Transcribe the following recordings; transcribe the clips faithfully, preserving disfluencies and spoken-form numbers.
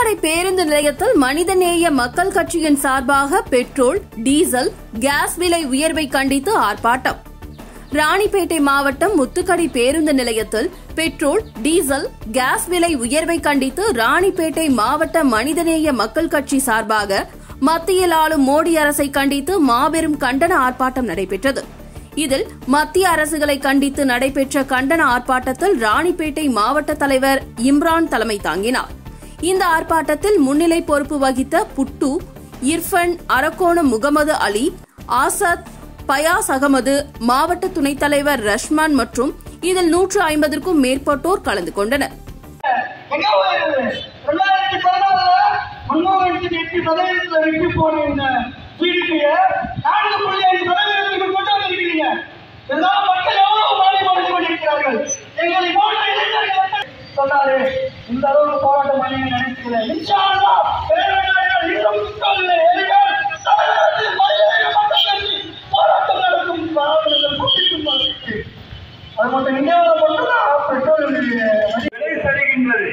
முத்துக்கடை பேருந்து நிலையத்தில் மனிதநேய மக்கள் கட்சியின் சார்பாக பெட்ரோல், டீசல், கேஸ் விலை உயர்வை கண்டித்து ஆர்ப்பாட்டம். ராணிப்பேட்டை மாவட்டம் முத்துக்கடை பேருந்து நிலையத்தில் பெட்ரோல், டீசல், கேஸ் விலை உயர்வை கண்டித்து ராணிப்பேட்டை மாவட்ட மனிதநேய மக்கள் கட்சி சார்பாக மத்தியில் ஆளும் மோடி அரசை கண்டித்து மாபெரும் கண்டன ஆர்ப்பாட்டம் நடைபெற்றது. இதில் மத்திய அரசுகளை கண்டித்து நடைபெற்ற கண்டன ஆர்ப்பாட்டத்தில் ராணிப்பேட்டை மாவட்ட தலைவர் இம்ரான் தலைமை தாங்கினார். இந்த ஆர்ப்பாட்டத்தில் முன்னிலை பொறுப்பு வகித்த புட்டு, இர்ஃபன், அரக்கோணம் முகமது அலி, ஆசாத், பயாஸ் அகமது, மாவட்ட துணைத் தலைவர் ரஷ்மான் மற்றும் இதில் நூற்று ஐம்பதற்கும் மேற்பட்டோர் கலந்து கொண்டனர். இந்த அளவுக்கு போராட்டம் பண்ணி நினைக்கிறேன். போராட்டம் நடக்கும் அது மட்டும் இந்தியாவில் மட்டும்தான் பெட்ரோல் விலை சரிகின்றது,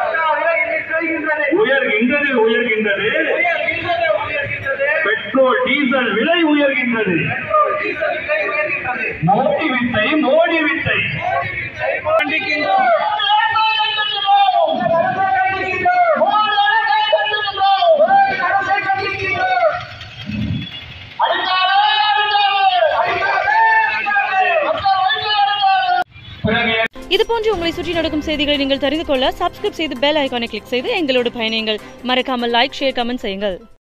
உயர்கின்றது உயர்கின்றது பெட்ரோல் டீசல் விலை உயர்கின்றது. மோடி வித்தை மோடி வித்தை கண்டிக்கின்றோம். இதுபோன்று உங்களை சுற்றி நடக்கும் செய்திகளை நீங்கள் தெரிந்து கொள்ள சப்ஸ்கிரைப் செய்து பெல் ஐகானை கிளிக் செய்து எங்களோடு பயணியுங்கள். மறக்காமல் லைக், ஷேர், கமெண்ட் செய்யுங்கள்.